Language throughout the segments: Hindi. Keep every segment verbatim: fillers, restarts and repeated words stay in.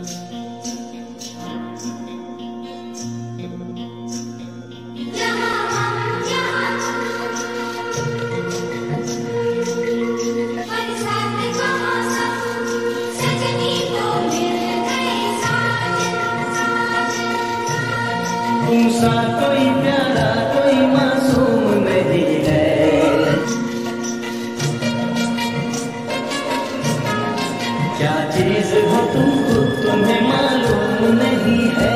तुमसा कोई प्यारा कोई मासूम नहीं है, क्या चीज हो तुम खुद तुम्हें मालूम नहीं है।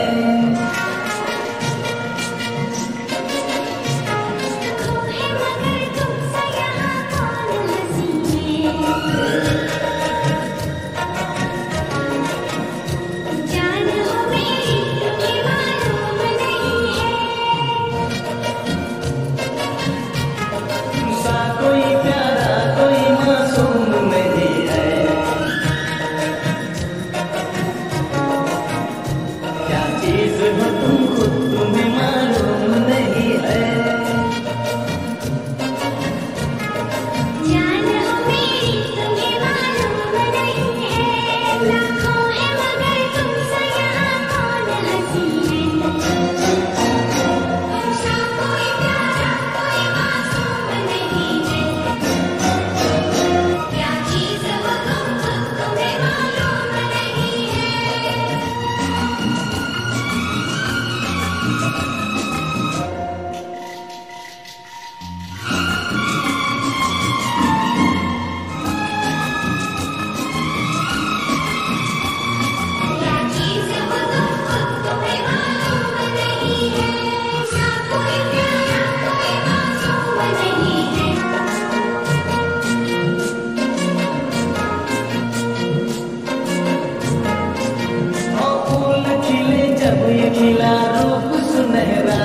खिला रूप सुनहरा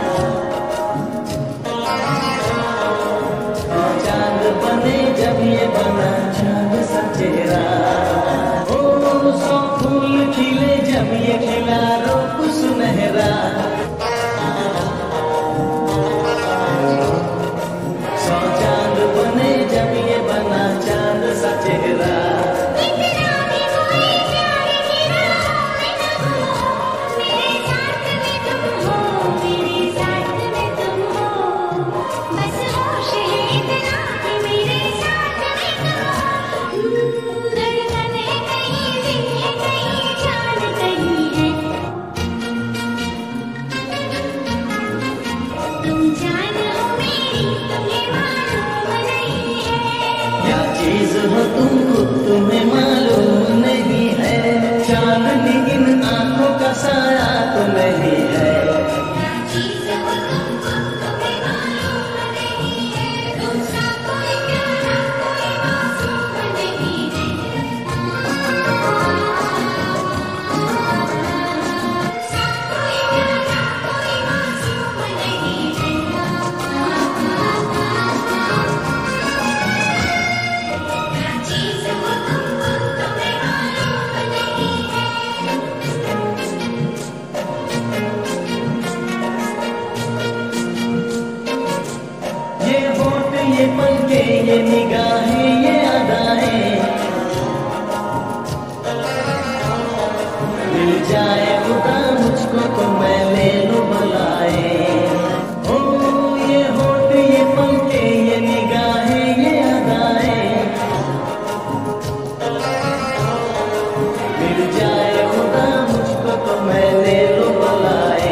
चांद बने जब ये बना चांद सा चेहरा, ओ सौ फूल खिले जब ये खिला रूप सुनहरा, सौ चांद बने जब ये बना चांद सा चेहरा। तुमको तुम्हें मालूम नहीं है, चांदनी इन आंखों का साया तो नहीं है। ये पलके ये निगाहें ये अदाएं, मिल जाए खुदा मुझको तो मैं ले लूं बुलाए। ओ ये होठ ये पलके ये निगाहें ये अदाएं, मिल जाए खुदा मुझको तो मैं ले लूं बुलाए।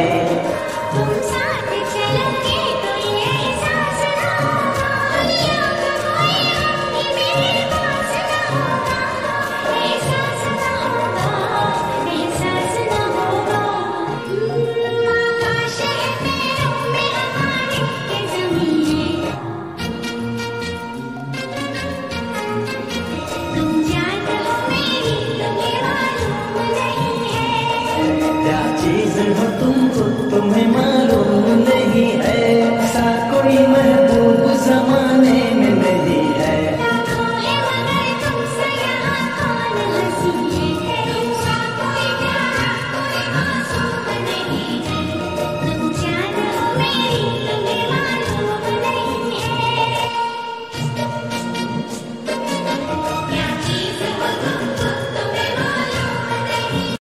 चीज हो तुम